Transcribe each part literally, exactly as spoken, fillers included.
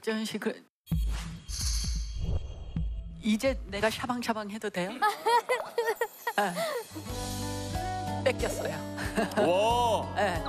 박재현 씨, 그 이제 내가 샤방샤방 해도 돼요? 네. 뺏겼어요. 와. 네.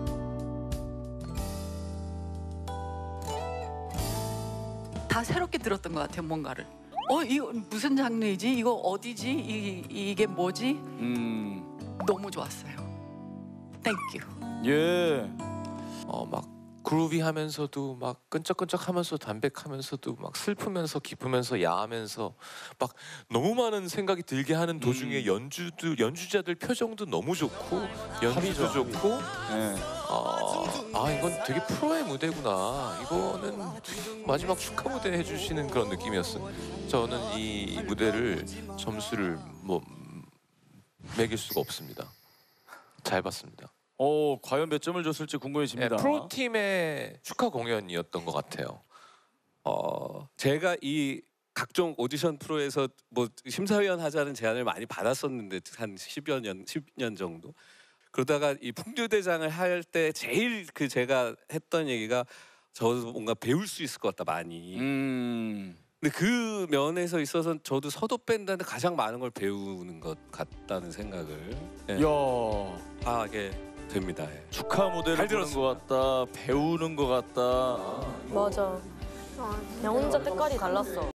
다 새롭게 들었던 것 같아요, 뭔가를. 어, 이거 무슨 장르이지? 이거 어디지? 이, 이게 뭐지? 음. 너무 좋았어요. 땡큐. 예. 어, 막 그루비하면서도 막 끈적끈적하면서 담백하면서도 막 슬프면서 기쁘면서 야하면서 막 너무 많은 생각이 들게 하는 도중에 음. 연주도 연주자들 표정도 너무 좋고 연주도 합이죠. 좋고 예. 아, 아 이건 되게 프로의 무대구나. 이거는 마지막 축하 무대 해주시는 그런 느낌이었어요. 저는 이 무대를 점수를 뭐 매길 수가 없습니다. 잘 봤습니다. 어, 과연 몇 점을 줬을지 궁금해집니다. 네, 프로팀의 축하 공연이었던 것 같아요. 어, 제가 이 각종 오디션 프로에서 뭐 심사위원 하자는 제안을 많이 받았었는데 한 십여 년, 십 년 정도. 그러다가 이 풍류대장을 할 때 제일 그 제가 했던 얘기가 저도 뭔가 배울 수 있을 것 같다 많이. 음. 근데 그 면에서 있어서 저도 서도 밴드한테 가장 많은 걸 배우는 것 같다는 생각을 예, 야. 하게 됩니다. 예. 축하 무대를 잘 보는 것 같다. 배우는 것 같다. 맞아. 야 혼자 때깔이 달랐어.